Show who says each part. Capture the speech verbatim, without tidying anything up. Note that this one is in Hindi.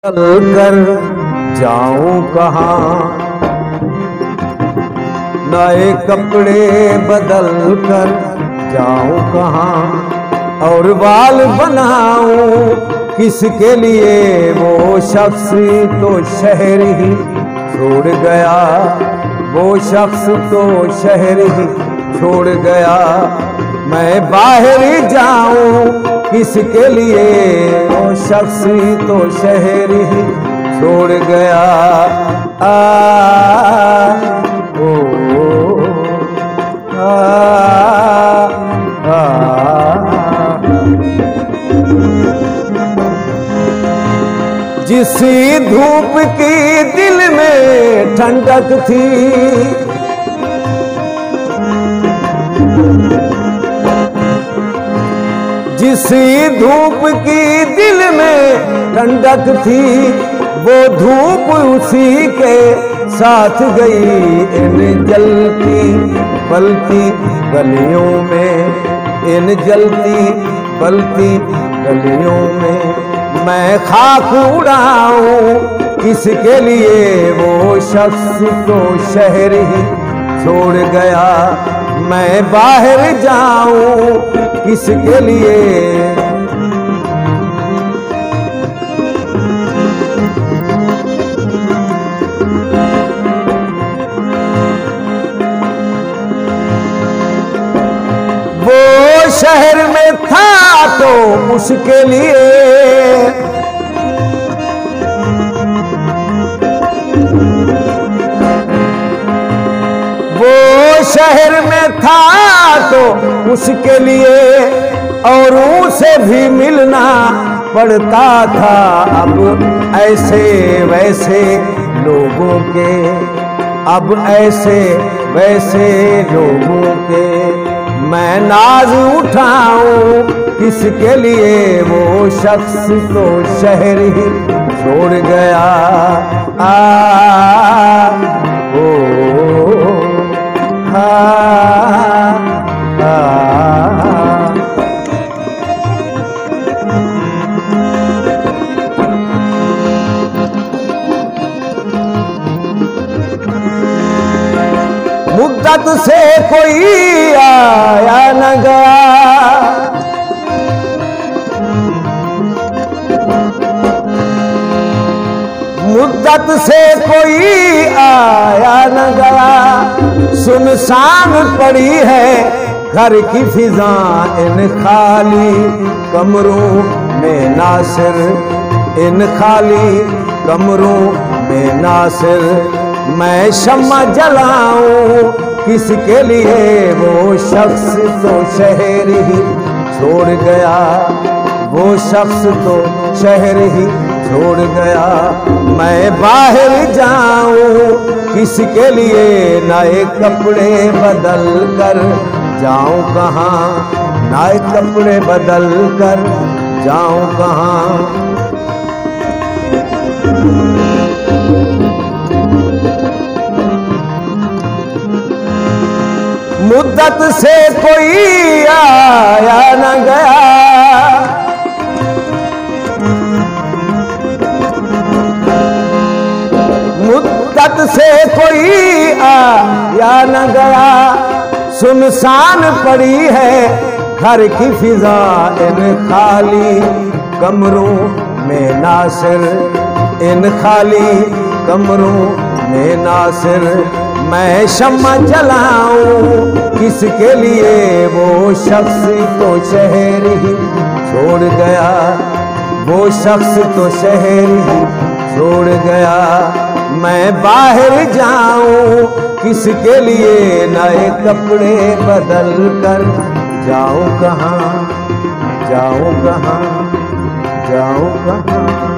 Speaker 1: चल कर जाऊं कहाँ, नए कपड़े बदल कर जाऊं कहाँ, और बाल बनाऊं किसके लिए। वो शख्स तो शहर ही छोड़ गया, वो शख्स तो शहर ही छोड़ गया। मैं बाहर जाऊं किसके लिए, वो शख्स तो शहर ही छोड़ गया। आ, ओ, आ, आ, जिस धूप की दिल में ठंडक थी, जिस धूप की दिल में ठंडक थी, वो धूप उसी के साथ गई। इन जलती बलती गलियों में, इन जलती बलती गलियों में मैं खाक उड़ाऊं किसके लिए। वो शख्स तो शहर ही छोड़ गया, मैं बाहर जाऊं किसके लिए। वो शहर में था तो उसके लिए, वो शहर में था तो उसके लिए, और उसे भी मिलना पड़ता था। अब ऐसे वैसे लोगों के, अब ऐसे वैसे लोगों के मैं नाज उठाऊं किसके लिए। वो शख्स तो शहर ही छोड़ गया। आ, ओ, आ, आ, मुद्दत से कोई आया न गया, मुद्दत से कोई आया न गया। सुनसान पड़ी है घर की फिजा, इन खाली कमरों में नासिर, इन खाली कमरों में नासिर मैं शम्मा जलाऊं किसके लिए। वो शख्स तो शहर ही छोड़ गया, वो शख्स तो शहर ही छोड़ गया। मैं बाहर जाऊं किसके लिए, नए कपड़े बदल कर जाऊं कहाँ, नए कपड़े बदल कर जाऊं कहाँ। मुद्दत से कोई आया न गया, मुद्दत से कोई आया न गया। सुनसान पड़ी है घर की फिजा, इन खाली कमरों में नासिर, इन खाली कमरों में नासिर मैं शम्मा जलाऊं किसके लिए। वो शख्स तो शहर ही छोड़ गया, वो शख्स तो शहर ही छोड़ गया। मैं बाहर जाऊं किसके लिए, नए कपड़े बदल कर जाऊं कहाँ, जाऊं कहाँ, जाऊं कहाँ।